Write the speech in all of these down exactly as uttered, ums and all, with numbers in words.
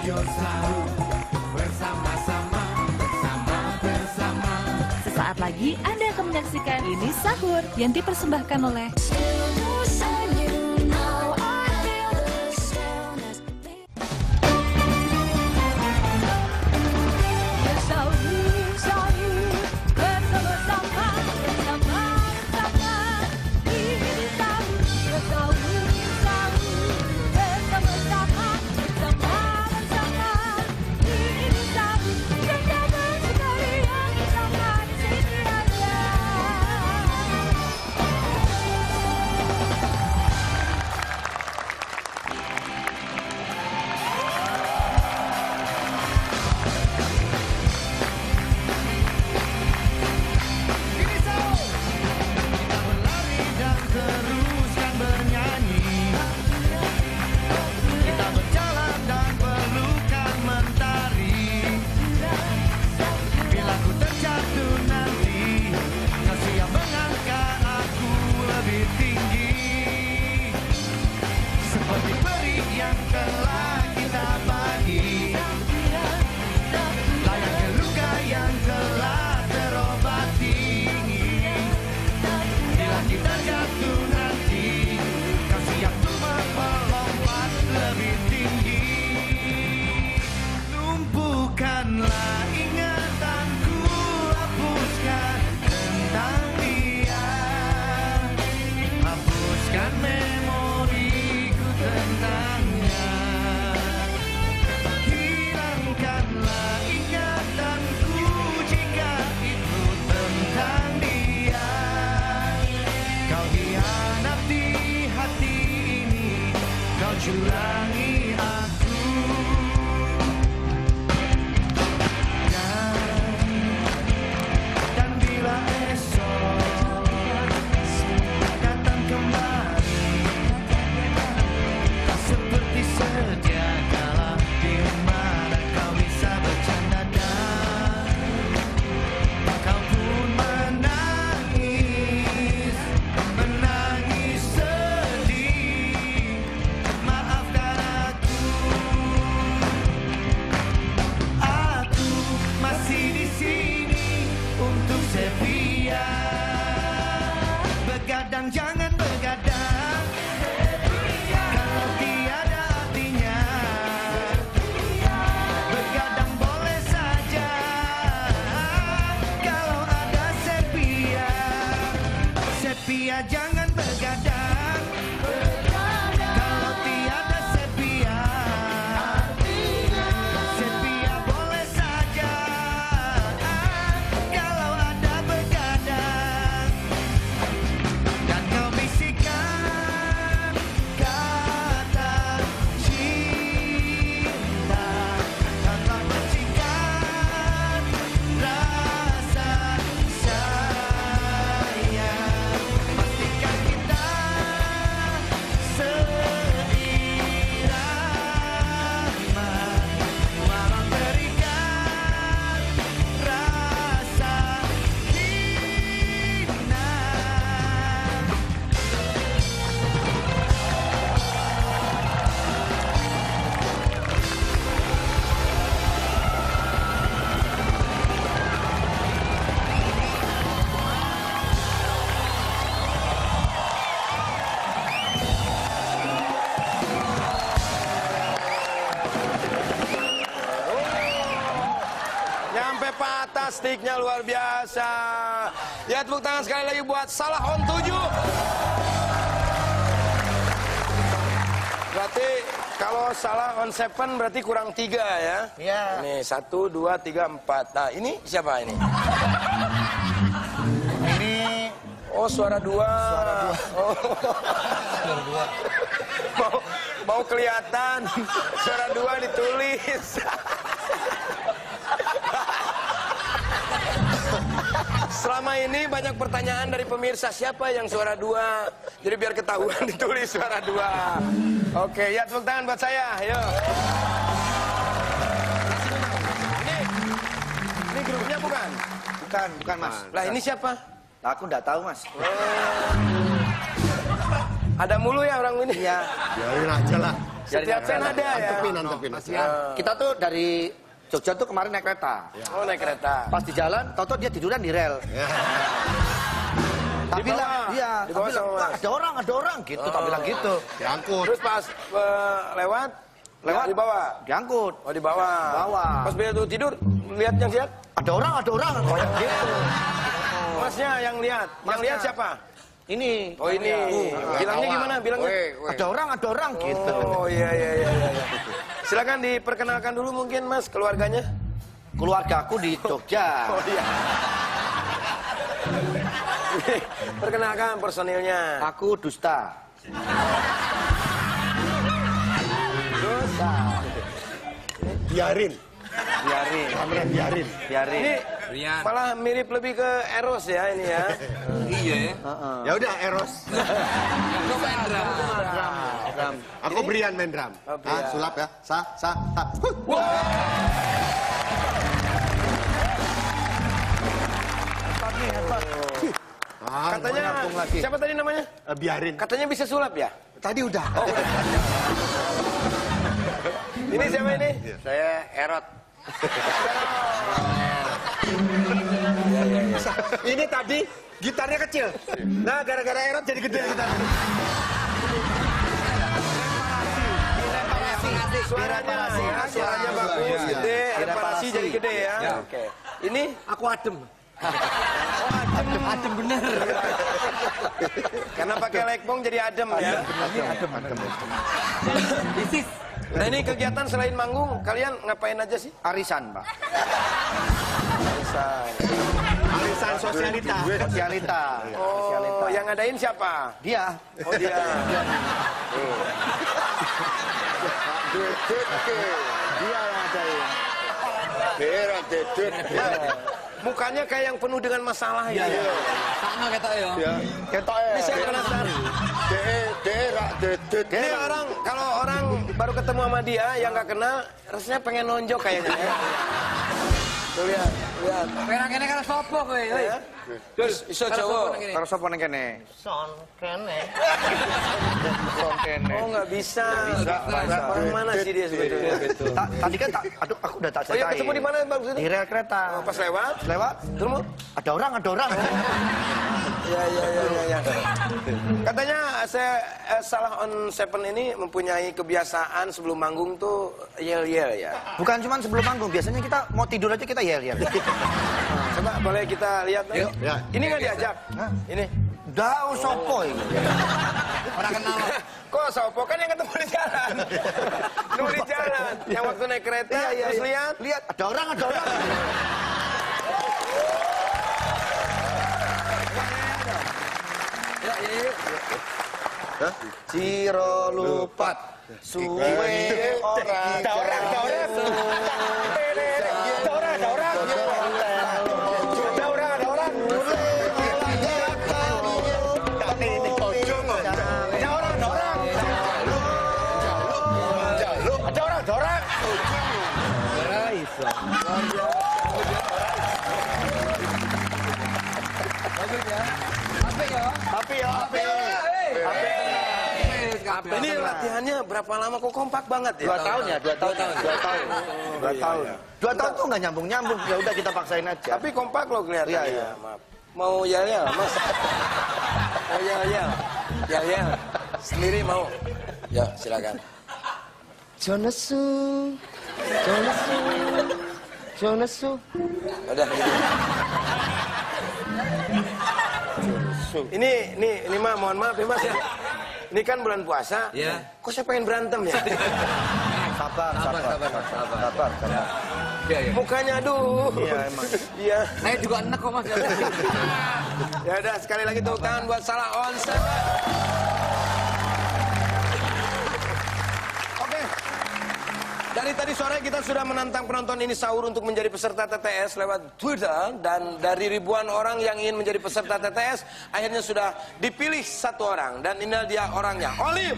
Ayo sahur bersama-sama, bersama-bersama. Sesaat lagi Anda akan menyaksikan Ini Sahur yang dipersembahkan oleh curangi aku. Dan bila esok datang kembali, tak seperti sedia kala, di mana kau bisa bercanda dan kau pun menangis, menangis sedih. Maafkan aku, aku masih di sini untuk setia. Begadang jangan begadang, kalau tiada artinya. Begadang boleh saja, kalau ada sepia. Sepia jangan begadang, kalau tiada sepia. Sepia boleh saja, kalau ada begadang. Dan kau bisikan kata cinta tanpa percikan rasa sayang. Pastikan kita seirama, walau berikan rasa hina. Nyampe patah sticknya, luar biasa. Ya, tepuk tangan sekali lagi buat Salah on tujuh. Berarti kalau Salah on seven berarti kurang tiga ya? Iya. Nih, satu, dua, tiga, empat. Nah, ini siapa ini? Ini Oh, suara dua. Suara dua. Oh. suara dua. mau, mau kelihatan. Suara dua ditulis. Selama ini banyak pertanyaan dari pemirsa, siapa yang suara dua? Jadi biar ketahuan ditulis suara dua. Oke, ya tepuk tangan buat saya, ayo. Ini, ini grupnya bukan? Bukan, bukan mas. Lah ini siapa? Aku nggak tahu mas. Ada mulu ya orang ini? Iya. Biarin aja lah. Setiap sen ada ya. Antepin, antepin. Kita tuh dari Jogja tuh kemarin naik kereta. Oh naik kereta. Pas di jalan, toto dia tiduran di rel. Tak Di bilang, bawah. iya. Di Tak bawah bilang, sama "Pak, Mas." ada orang, ada orang gitu. Tak bilang gitu. Diangkut. Terus pas eh, lewat, lewat di bawah. Diangkut. Oh di bawah. Bawah. Pas beliau tuh tidur, lihat yang lihat. Ada orang, ada orang. Kayak gitu. Masnya yang lihat. Yang Masnya. lihat siapa? Ini. Oh ini. Bilangnya gimana? Bilangnya. Ada orang, ada orang gitu. Oh iya iya iya iya. Silakan diperkenalkan dulu mungkin Mas keluarganya. Keluargaku di Jogja. Oh iya. Perkenalkan personilnya. Aku dusta. Dusta. Biarin. Biarin. Kamera biarin. Biarin. Ini malah mirip lebih ke Eros ya ini ya. Iya ya. Ya udah Eros. Kok main drum? Ram. Aku Brian main drum. Oh, Brian. Ah, sulap ya. Sa sa sa. Huh. Ah, Katanya nyambung lagi. siapa tadi namanya? eh, biarin. Katanya bisa sulap ya? Tadi udah. Ini siapa ini? Saya Erot. Ini tadi gitarnya kecil. Nah, gara-gara Erot jadi gede gitarnya. Suaranya, ya, suaranya bagus, gede, reparasi jadi gede ya. Oke. Ini Aku adem. adem, adem bener. Karena pakai lekbong jadi adem ya. Isis. Nah ini kegiatan selain manggung, kalian ngapain aja sih? Arisan, Pak. Arisan. Arisan sosialita. Sosialita. Oh, yang ngadain siapa? Dia. Oh dia. Dia yang ngadain. Mukanya kayak yang penuh dengan masalah ya. Sama kata ya. Ketok Ini saya penasaran. Ini orang, kalau orang baru ketemu sama dia yang nggak kenal, rasanya pengen nonjok kayaknya ya. Tuh lihat, lihat. Perang kene karo sopo kowe, oi? Ya. Terus iso Jawa. Karo sapa nang kene? Son kene. Son kene. Oh nggak bisa. Orang mana sih dia sebetulnya? Ta- Tadi kan tak, aduh aku udah tak Oh iya ceritain. ketemu di mana bagus Di ini? rel kereta. Oh, pas lewat. Lewat. Terus? Ada orang, ada orang. Ya ya ya ya. ya. Katanya saya eh, Salah on Seven ini mempunyai kebiasaan sebelum manggung tuh yel yel ya. Bukan cuma sebelum manggung, biasanya kita mau tidur aja kita yel-yel. Coba boleh kita lihat nih. Ya. Ini nggak diajak? Ini. Dah sopo ini. Orang kenal. Kok sopo kan yang ketemu di jalan. Ketemu di jalan. Yang waktu naik kereta terus lihat. Lihat, ada orang, ada orang. Ya, ya, ya. Ciro lupat. Suwe orang. Ada orang, ada orang. Ada orang, ada orang. Ada orang, ada orang. Ada orang, ada orang. Ada orang, ada orang. Apik ya. Tapi ya, tapi. Ini latihannya berapa lama kok kompak banget ya? Dua tahun ya, dua tahun. Dua tahun. Dua tahun. Dua tahun tuh nggak nyambung-nyambung. Ya udah kita paksain aja. Tapi kompak loh kelihatannya. Iya, iya. Maaf. Mau yel-yel, Mas? Mau yel-yel? Yel-yel? Sendiri mau? Ya, silakan. Jonesu, Jonesu, Jonesu. Udah gitu. Ini, ini, ini mah mohon maaf ya Mas ya. Ini kan bulan puasa. Iya. Kok saya pengen berantem ya? Sabar, Sabar, sabar, sabar, sabar. sabar, sabar. Iya, iya. Mukanya aduh. Iya, emang. Iya. Saya juga enak kok Mas. Ya udah sekali lagi tepuk tangan buat Salah on Seven. Oke. Dari tadi sore kita sudah menantang penonton ini sahur untuk menjadi peserta T T S lewat Twitter, dan dari ribuan orang yang ingin menjadi peserta T T S akhirnya sudah dipilih satu orang, dan inilah dia orangnya, Olive.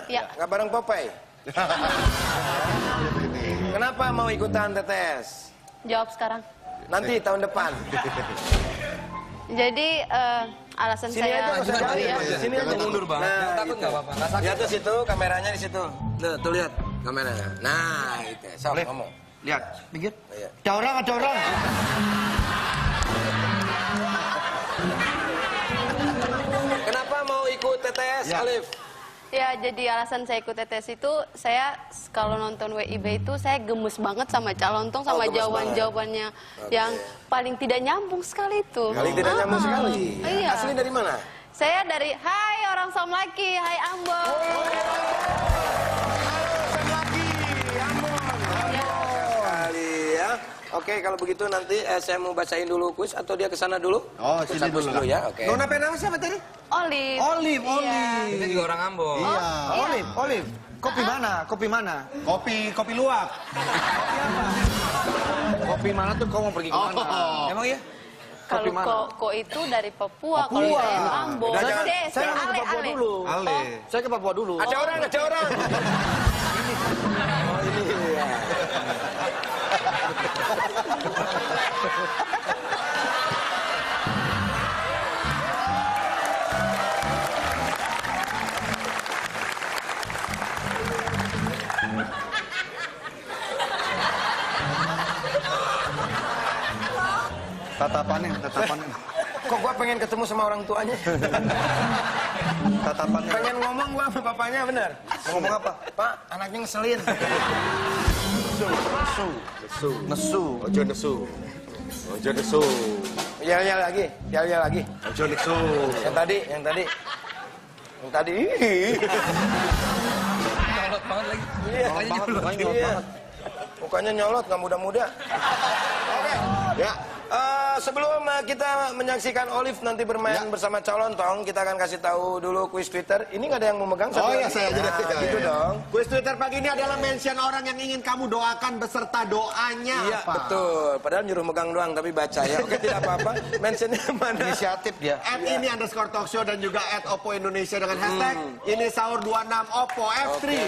Iya. Nggak bareng Popeye? Kenapa mau ikutan T T S? Jawab sekarang. Nanti tahun depan. Jadi eh, alasan Sini saya aja, nggak usah Oh, jauh. iya. Sini aja mundur bang. Jangan Nah, takut gitu. nggak apa-apa. Nggak sakit. Lihat tuh situ, kameranya di situ. Tuh, tuh lihat kameranya. Nah, itu. Sok Boleh. ngomong. Lihat, pinggir. Iya. Ada orang, ada orang. Kenapa mau ikut T T S, Ya. Alif? Ya, jadi alasan saya ikut T T S itu, saya s- kalau nonton W I B itu saya gemes banget sama Calontong, Oh, sama gemes jawaban-jawabannya yang paling tidak nyambung sekali itu. Paling tidak Ah, nyambung ah. sekali. Iya. Asli dari mana? Saya dari Hai orang Som Laki, Hai Ambon. Sekali ya. Oke, kalau begitu nanti eh, saya mau bacain dulu kuis atau dia ke sana dulu? Oh, Kuis sini hapus dulu. ya. Oke. Nona Penama siapa tadi? Olive. Olive, Iya. olive. Kita juga orang Ambon. Iya, olive, olive. Kopi mana? Kopi mana? Kopi, kopi luwak. Kopi mana tuh kau mau pergi kemana? Emang iya? Kalau Kopi mana? ko, ko itu dari Papua, kalau Papua. saya Ambon. Udah, jangan. Des, Saya mau ke ale, Papua ale. dulu. Ale. Saya ke Papua dulu. Ada orang, ada orang. Oh ini ya. Tatapannya, tatapannya. Kok gua pengen ketemu sama orang tuanya? Tatapannya. Pengen ngomong gua sama papanya, bener? Ngomong apa? Pak, anaknya ngeselin. Nesu. Nesu. Ojo nesu. Ojo nesu. Yel-yel lagi, yel-yel lagi. Ojo nesu. Yang tadi, yang tadi. Yang tadi. Nyolot banget lagi. Iya. Nyolot banget, mukanya nyolot Iya. banget. Mukanya nyolot, nggak muda-muda. Oke. Ya. Eh, sebelum eh, kita menyaksikan Olive nanti bermain Ya. bersama Calontong, kita akan kasih tahu dulu kuis Twitter. Ini nggak ada yang mau megang? Oh Satu ya lagi? saya jadi Nah, gitu dong. Kuis Twitter pagi ini adalah mention orang yang ingin kamu doakan beserta doanya. Iya, apa? betul. Padahal nyuruh megang doang, tapi baca ya. Oke, tidak apa-apa. Mentionnya mana? Inisiatif dia. At ini underscore talk show dan juga at Oppo Indonesia dengan hashtag ini sahur dua puluh enam Oppo F tiga.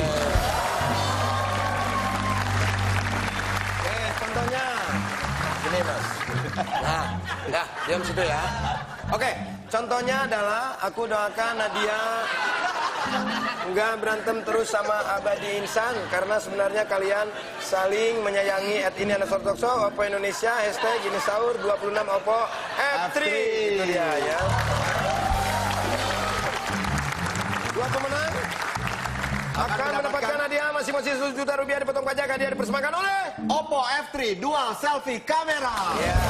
Oke, contohnya. Gini, Mas. Nah, ya, diam situ ya. Oke, contohnya adalah aku doakan Nadia nggak berantem terus sama Abadi Insan karena sebenarnya kalian saling menyayangi. At ini underscore talk show Oppo Indonesia hashtag ini sahur dua puluh enam Oppo F tiga. Itu dia ya. Dua pemenang akan mendapatkan hadiah masing-masing seratus juta rupiah dipotong pajak. Hadiah dipersembahkan oleh Oppo F tiga dual selfie kamera. ya.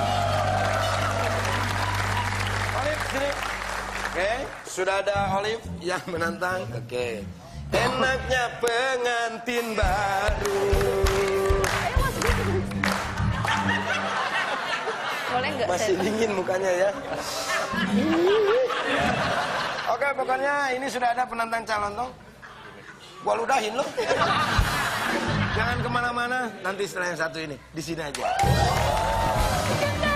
Olive sini. Oke, sudah ada Olive yang menantang. Oke. Enaknya pengantin baru. Ayo masuk. Boleh nggak Masih saya? dingin mukanya ya. Oke, pokoknya ini sudah ada penantang Calontong. Gua ludahin lo. Jangan kemana-mana. Nanti setelah yang satu ini di sini aja.